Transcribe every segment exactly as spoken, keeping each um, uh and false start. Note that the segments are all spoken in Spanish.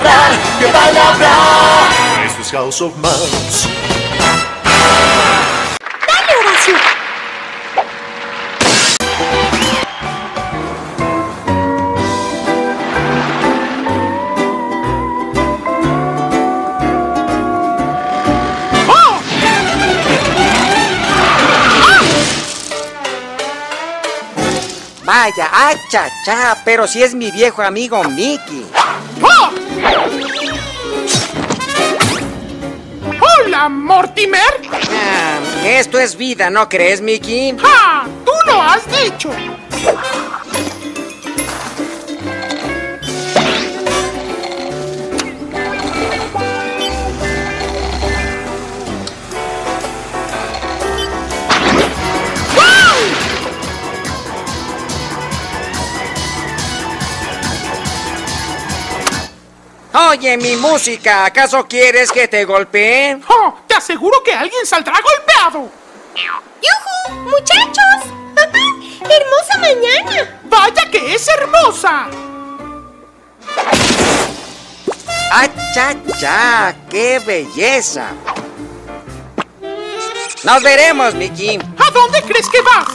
palabra, qué palabra. Esto es House of Mouse. Dale, Horacio. Vaya, ah, cha, cha, pero si es mi viejo amigo Mickey. ¡Oh! ¡Hola, Mortimer! Ah, esto es vida, ¿no crees, Mickey? ¡Ja! ¡Tú lo has dicho! Oye, mi música, ¿acaso quieres que te golpee? ¡Oh! Te aseguro que alguien saldrá golpeado. ¡Yujú! ¡Muchachos! ¡Hermosa mañana! ¡Vaya que es hermosa! ¡Ah, cha, cha! ¡Qué belleza! ¡Nos veremos, Mickey! ¿A dónde crees que vas?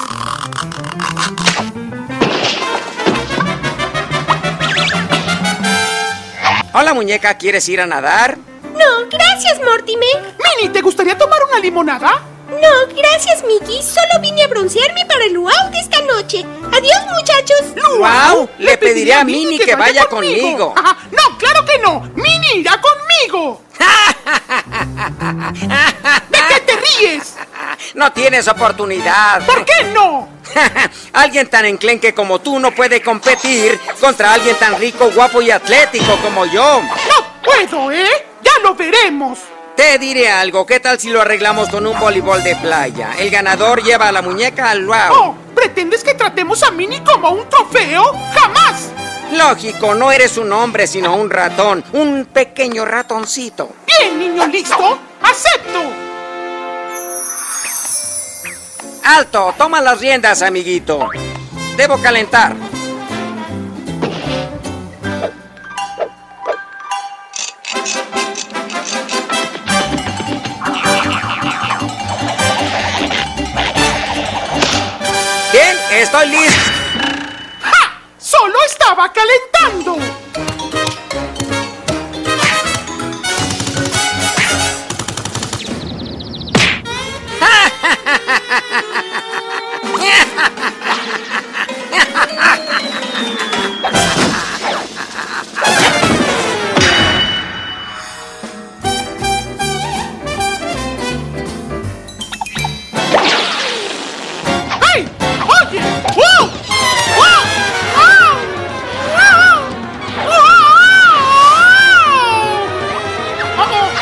Hola, muñeca, ¿quieres ir a nadar? No, gracias, Mortimer. Minnie, ¿te gustaría tomar una limonada? No, gracias, Mickey. Solo vine a broncearme para el luau de esta noche. Adiós, muchachos. ¡Luau! Le pediré a Minnie que vaya conmigo. Ajá. No, claro que no. Minnie irá conmigo. ¿De qué te ríes? No tienes oportunidad. ¿Por qué no? Alguien tan enclenque como tú no puede competir contra alguien tan rico, guapo y atlético como yo. No puedo, ¿eh? Ya lo veremos. Te diré algo, ¿qué tal si lo arreglamos con un voleibol de playa? El ganador lleva a la muñeca al luau. Oh, ¿pretendes que tratemos a Minnie como un trofeo? ¡Jamás! Lógico, no eres un hombre, sino un ratón. Un pequeño ratoncito. Bien, niño listo. ¡Acepto! ¡Alto! Toma las riendas, amiguito. Debo calentar. Bien, estoy listo. ¡Ja! ¡Solo estaba calentando! ¡Hey! ¡Oye! ¡Wow! ¡Wow! ¡Wow! ¡Wow! ¡Wow! ¡Oh!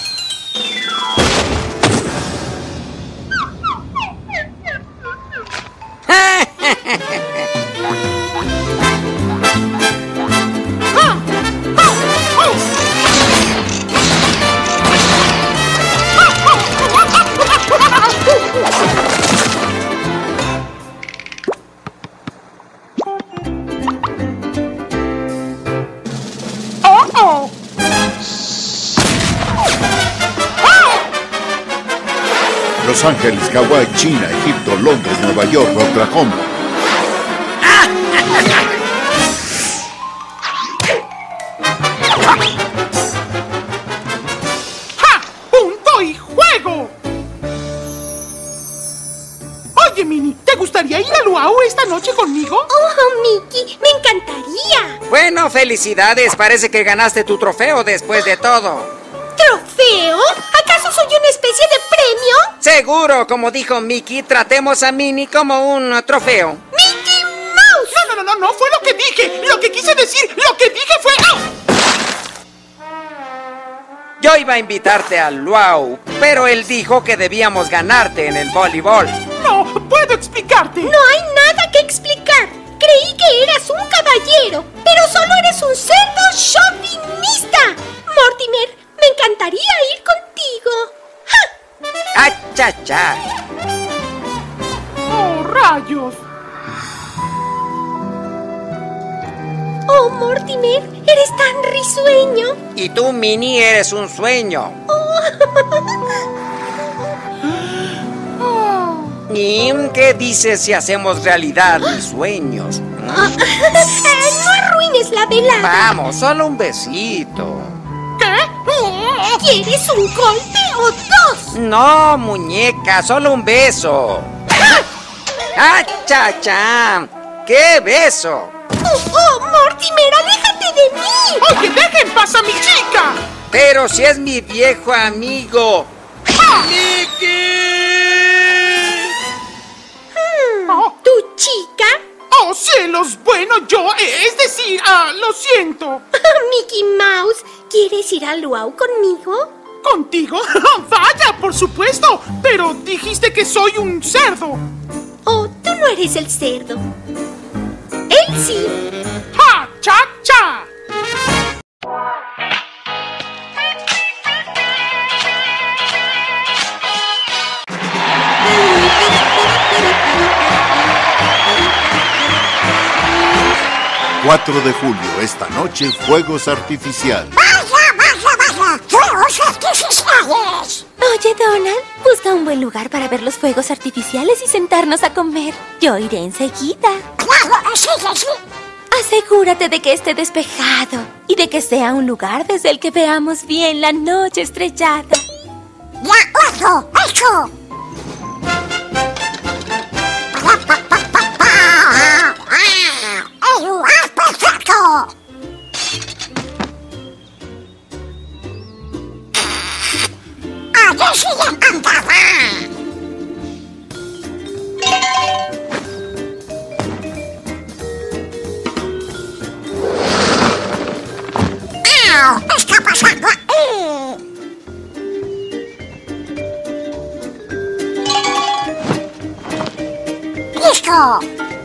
Los Ángeles, Hawái, China, Egipto, Londres, Nueva York, Oklahoma. ¡Ja! ¡Punto y juego! Oye, Minnie, ¿te gustaría ir a luau esta noche conmigo? Oh, Mickey, me encantaría. Bueno, felicidades. Parece que ganaste tu trofeo después de todo. ¿Trofeo? ¿Acaso soy una especie de premio? Seguro, como dijo Mickey, tratemos a Minnie como un uh, trofeo. ¡Mickey Mouse! No, no, no, no, no fue lo que dije. Lo que quise decir, lo que dije fue... ¡Oh! Yo iba a invitarte al luau, pero él dijo que debíamos ganarte en el voleibol. No, puedo explicarte. No hay nada que explicar. Creí que eras un caballero, pero solo eres un cerdo chauvinista. Mortimer, me encantaría ir contigo. ¡Ja! ¡Ah, cha, cha! ¡Oh, rayos! Oh, Mortimer, Eres tan risueño. Y tú, Minnie, eres un sueño. ¿Y qué dices si hacemos realidad mis sueños? Ah, no arruines la velada. Vamos, solo un besito. ¿Qué? ¿Quieres un golpe o dos? No, muñeca, solo un beso. ¡Ah, cha, cha! ¡Qué beso! ¡Oh, oh, Mortimer, aléjate de mí! ¡Oye, deja en paz a mi chica! Pero si es mi viejo amigo. ¡Ah! Hmm, Oh. ¿Tu chica? ¡Oh, cielos! Bueno, yo, eh, es decir, ah, lo siento. Mickey Mouse, ¿quieres ir al luau conmigo? ¿Contigo? ¡Vaya, por supuesto! Pero dijiste que soy un cerdo. Oh, tú no eres el cerdo. Él sí. ¡Ja, cha, cha! cuatro de julio, esta noche, fuegos artificiales. ¡Vaya, vaya, vaya! ¡Fuegos artificiales! Oye, Donald, busca un buen lugar para ver los fuegos artificiales y sentarnos a comer. Yo iré enseguida. Claro, sí, sí. Asegúrate de que esté despejado y de que sea un lugar desde el que veamos bien la noche estrellada. ¡Ya, ojo! ¡Hecho! Pa, pa, pa, pa, pa. ¡Ah! ¡El lugar perfecto! ¡Allí sí ya encantaba! ¡Au! ¿Qué está pasando ahí? ¡Listo!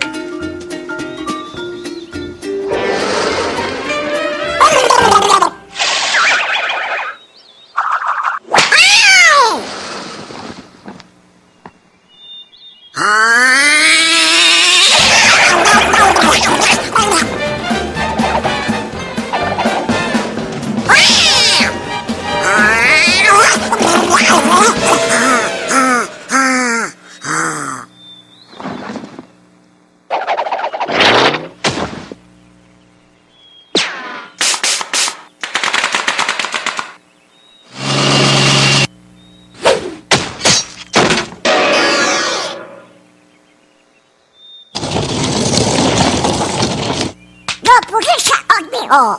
¡No pudiste conmigo!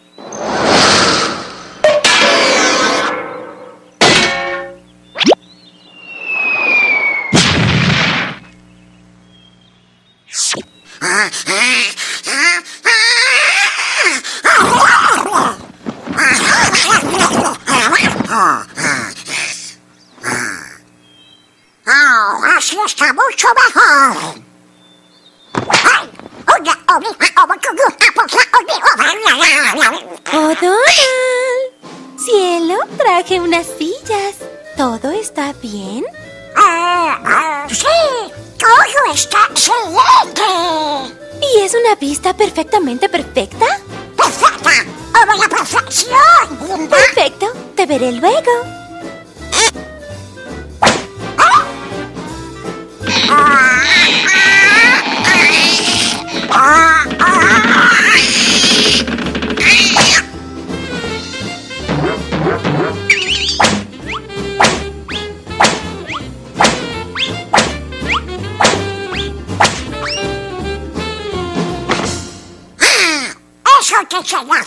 ¡Oh, así está mucho mejor! ¡Ay! ¡Una oveja! ¡Oh, Donald! Cielo, traje unas sillas. ¿Todo está bien? Ah, ah, sí, todo está excelente. ¿Y es una vista perfectamente perfecta? Perfecta, como la perfección, linda. Perfecto, te veré luego. Ah, ah, ah, ah. Eso te llegaba.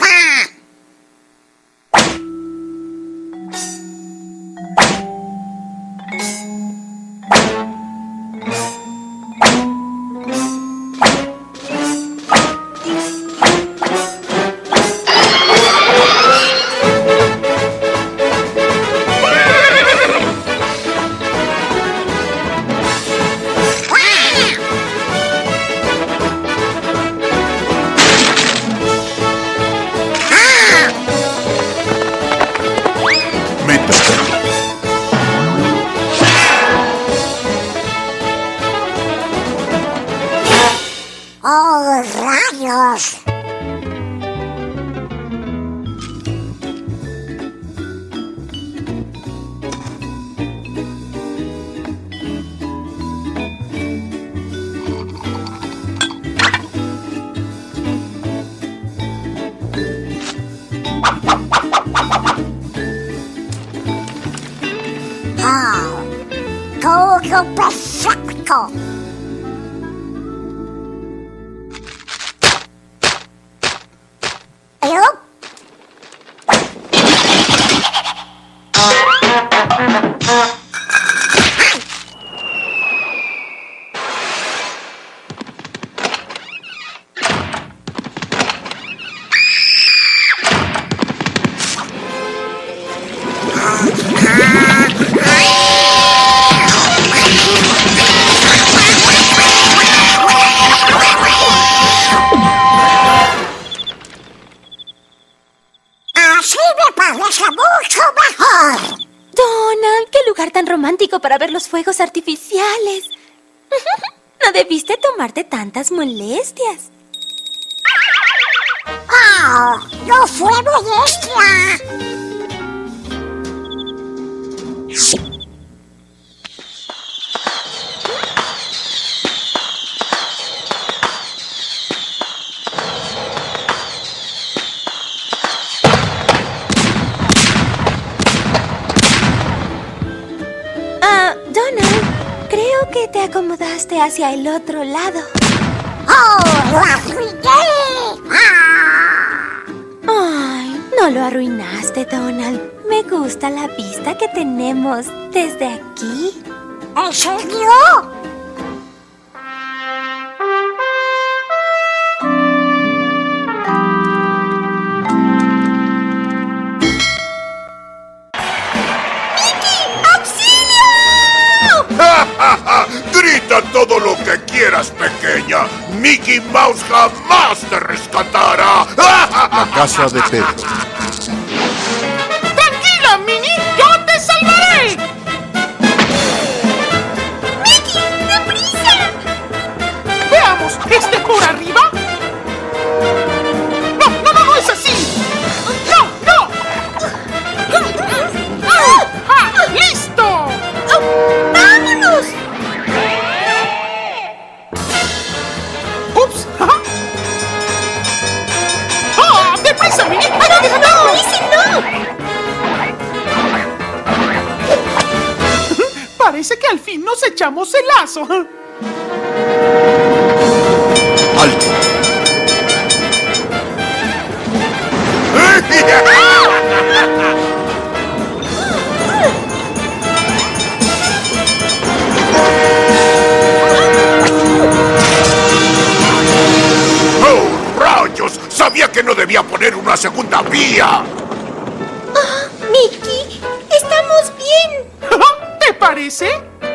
¡Ah! algo perfecto. ¿Pero? Así me parece mucho mejor. Donald, qué lugar tan romántico para ver los fuegos artificiales. No debiste tomarte tantas molestias. ¡Oh! ¡No fue molestia! Ah, Donald, creo que te acomodaste hacia el otro lado. ¡Oh! ¡Lo arruiné! ¡Ah! Ay, no lo arruinaste, Donald. Me gusta la vista que tenemos desde aquí. ¿En serio? ¡Grita todo lo que quieras, pequeña! ¡Mickey Mouse jamás te rescatará! La casa de Pedro. ¡Tranquila, Minnie! ¡Yo te salvaré! ¡Mickey, deprisa! Veamos, ¿este por arriba? ¡No, no, no, no es así! ¡No, no! ¡Ah! ¡Listo! ¡Vámonos! ¡Ups! ¿Ah? ¡Ah! ¡Deprisa, Minnie! ¡Ay, no, no, ¡No, ese no! Parece que al fin nos echamos el lazo. Alto. ¡Oh, rayos! Sabía que no debía poner una segunda vía. Oh, Mickey, estamos bien. ¿Te parece?